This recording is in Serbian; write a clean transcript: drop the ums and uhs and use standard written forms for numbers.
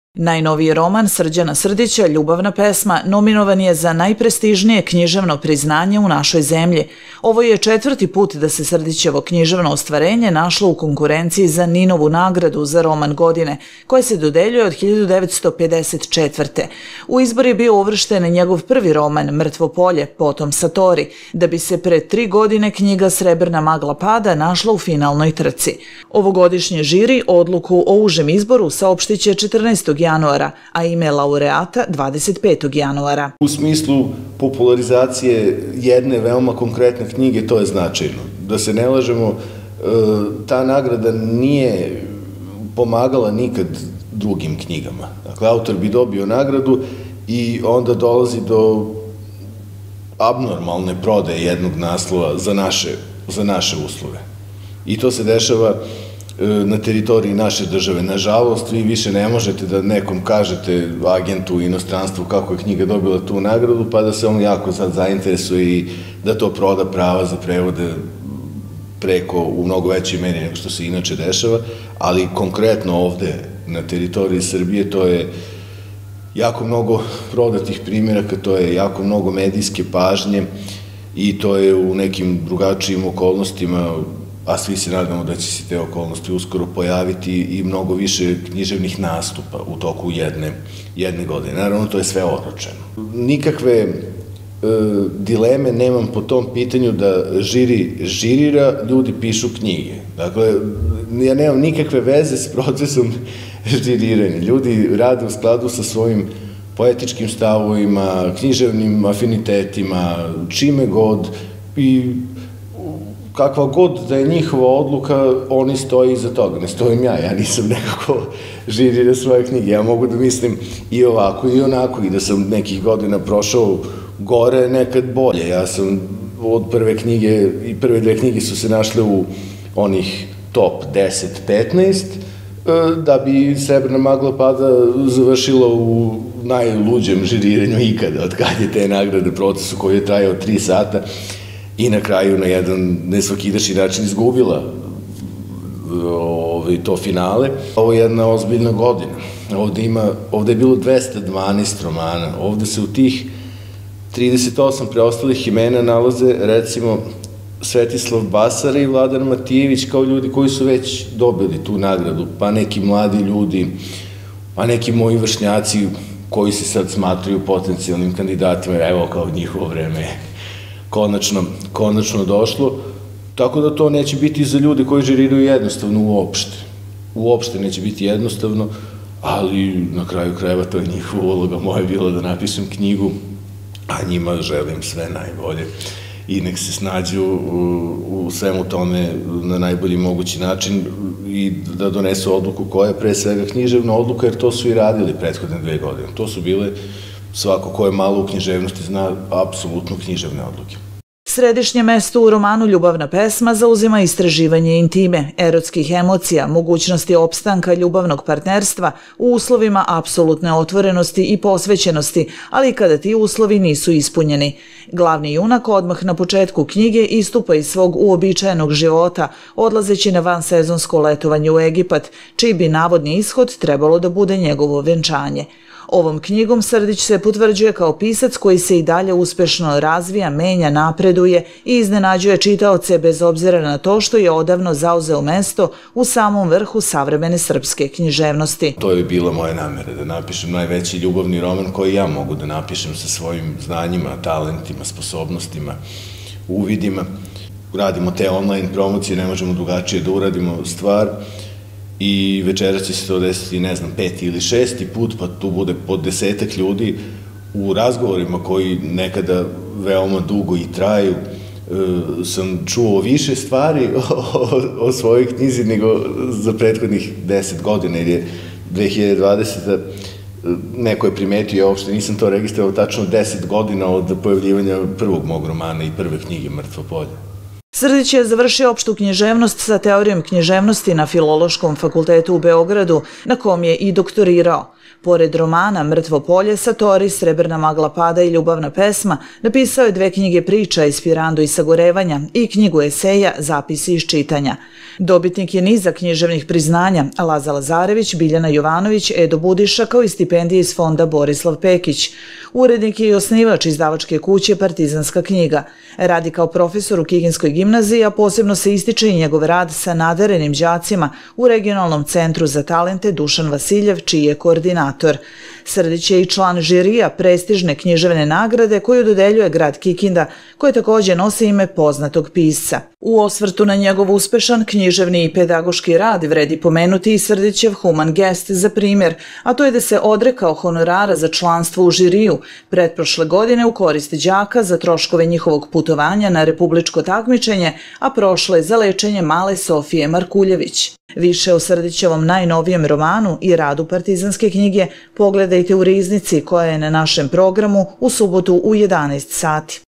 Najnoviji roman Srđana Srdića, Ljubavna pesma, nominovan je za najprestižnije književno priznanje u našoj zemlji. Ovo je 4. put da se Srdićevo književno ostvarenje našlo u konkurenciji za Ninovu nagradu za roman godine, koja se dodeljuje od 1954. U izbor je bio uvršten njegov prvi roman Mrtvo polje, potom Satori, da bi se pre 3 godine knjiga Srebrna magla pada našla u finalnoj trci. Ovogodišnje žiri odluku o užem izboru saopštiće 14. januara, a ime laureata 25. januara. U smislu popularizacije jedne veoma konkretne knjige to je značajno. Da se ne lažemo, ta nagrada nije pomagala nikad drugim knjigama. Dakle, autor bi dobio nagradu i onda dolazi do abnormalne prodaje jednog naslova za naše uslove. I to se dešava na teritoriji naše države. Nažalost, vi više ne možete da nekom kažete, agentu u inostranstvu, kako je knjiga dobila tu nagradu, pa da se on jako sad zainteresuje i da to proda prava za prevode preko u mnogo većoj meri nego što se inače dešava, ali konkretno ovde na teritoriji Srbije to je jako mnogo prodatih primjeraka, to je jako mnogo medijske pažnje i to je u nekim drugačijim okolnostima, a svi se nadamo da će se te okolnosti uskoro pojaviti i mnogo više književnih nastupa u toku jedne godine. Naravno, to je sve oročeno. Nikakve dileme nemam po tom pitanju da žiri žirira, ljudi pišu knjige. Dakle, ja nemam nikakve veze s procesom žiriranja. Ljudi rade u skladu sa svojim poetičkim stavovima, književnim afinitetima, čime god i kakva god da je njihova odluka, oni stoji iza toga. Ne stojim ja nisam nekako žirira svoje knjige. Ja mogu da mislim i ovako i onako i da sam nekih godina prošao gore, nekad bolje. Ja sam od prve knjige i prve 2 knjige su se našle u onih top 10-15, da bi Srebrna magla pada završila u najluđem žiriranju ikada, od kad je te nagrade procesu koji je trajao 3 sata i na kraju na jedan nesvakidašnji način izgubila to finale. Ovo je jedna ozbiljna godina. Ovde je bilo 212 romana. Ovde se u tih 38 preostalih imena nalaze, recimo, Svetislav Basara i Vladan Matijević kao ljudi koji su već dobili tu nagradu, pa neki mladi ljudi, pa neki moji vršnjaci koji se sad smatruju potencijalnim kandidatima, evo kao njihovo vreme je konačno došlo, tako da to neće biti za ljude koji žiriraju jednostavno uopšte. Uopšte neće biti jednostavno, ali na kraju krajeva to je njihova uloga. Moja je bila da napišem knjigu, a njima želim sve najbolje i nek se snađu u svemu tome na najbolji mogući način i da donesu odluku koja je pre svega književna odluka, jer to su i radili prethodne 2 godine. To su bile, svako ko je malo u književnosti zna, apsolutno književne odluke. Središnje mesto u romanu Ljubavna pesma zauzima istraživanje intime, erotskih emocija, mogućnosti opstanka ljubavnog partnerstva u uslovima apsolutne otvorenosti i posvećenosti, ali i kada ti uslovi nisu ispunjeni. Glavni junak odmah na početku knjige istupa iz svog uobičajenog života, odlazeći na vansezonsko letovanje u Egipat, čiji bi navodni ishod trebalo da bude njegovo venčanje. Ovom knjigom Srdić se potvrđuje kao pisac koji se i dalje uspešno razvija, menja, napreduje i iznenađuje čitaoce bez obzira na to što je odavno zauzeo mesto u samom vrhu savremene srpske književnosti. To je bila moja namera, da napišem najveći ljubavni roman koji ja mogu da napišem sa svojim znanjima, talentima, sposobnostima, uvidima. Radimo te online promocije, ne možemo drugačije da uradimo stvar. I večera će se to desiti, ne znam, 5. ili 6. put, pa tu bude po 10-ak ljudi u razgovorima koji nekada veoma dugo i traju. Sam čuo više stvari o svojoj knjizi nego za prethodnih 10 godina, jer je 2020. Neko je primetio, ja uopšte nisam to registrovao, tačno 10 godina od pojavljivanja prvog mog romana i prve knjige Mrtvo polje. Srdić je završio opštu književnost sa teorijom književnosti na Filološkom fakultetu u Beogradu, na kom je i doktorirao. Pored romana Mrtvo polje, Satori, Srebrna magla pada i Ljubavna pesma, napisao je 2 knjige priča Ispirando i sagorevanja i knjigu eseja Zapisi iz čitanja. Dobitnik je niza književnih priznanja Laza Lazarević, Biljana Jovanović, Edo Budiša, kao i stipendije iz fonda Borislav Pekić. Urednik je i osnivač izdavačke kuće Partizanska knjiga. Radi kao profesor u Kikinskoj gimnaziji, a posebno se ističe i njegov rad sa nadarenim đacima u Regionalnom centru za talente Dušan Vasiljev, čiji je koordinator. Srdić je i član žirija prestižne književne nagrade koju dodeljuje grad Kikinda, koje takođe nosi ime poznatog pisca. U osvrtu na njegov uspešan književni i pedagoški rad vredi pomenuti i Srdićev human gest za primjer, a to je da se odrekao honorara za članstvo u žiriju pretprošle godine u korist đaka za troškove njihovog putovanja na republičko takmičenje, a prošle za lečenje male Sofije Markuljević. Više o Srdićevom najnovijem romanu i radu Partizanske knjige pogledajte u Riznici, koja je na našem programu u subotu u 11 sati.